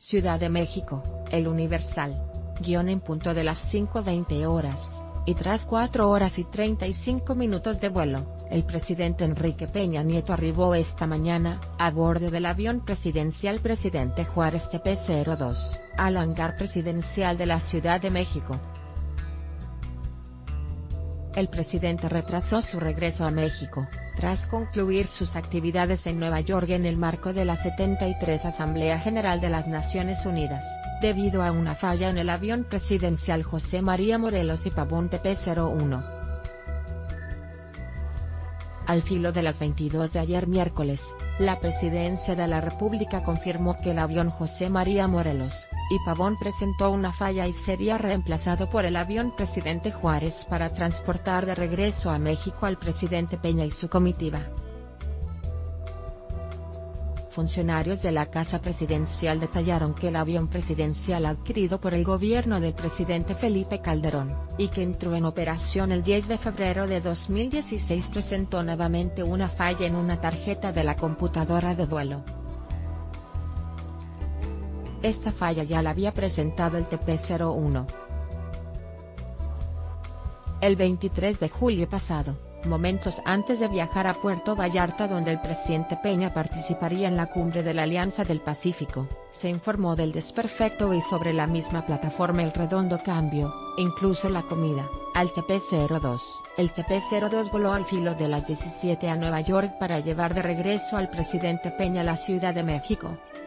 Ciudad de México, El Universal. En punto de las 5:20 horas, y tras 4 horas y 35 minutos de vuelo, el presidente Enrique Peña Nieto arribó esta mañana, a bordo del avión presidencial Presidente Juárez TP-02, al hangar presidencial de la Ciudad de México. El presidente retrasó su regreso a México, tras concluir sus actividades en Nueva York en el marco de la 73 Asamblea General de las Naciones Unidas, debido a una falla en el avión presidencial José María Morelos y Pavón TP-01. Al filo de las 22 de ayer miércoles, la Presidencia de la República confirmó que el avión José María Morelos y Pavón presentó una falla y sería reemplazado por el avión Presidente Juárez para transportar de regreso a México al presidente Peña y su comitiva. Funcionarios de la Casa Presidencial detallaron que el avión presidencial adquirido por el gobierno del presidente Felipe Calderón, y que entró en operación el 10 de febrero de 2016 presentó nuevamente una falla en una tarjeta de la computadora de vuelo. Esta falla ya la había presentado el TP-01 el 23 de julio pasado, momentos antes de viajar a Puerto Vallarta donde el presidente Peña participaría en la cumbre de la Alianza del Pacífico. Se informó del desperfecto y sobre la misma plataforma el redondo cambio, incluso la comida, al TP-02. El TP-02 voló al filo de las 17 a Nueva York para llevar de regreso al presidente Peña a la Ciudad de México.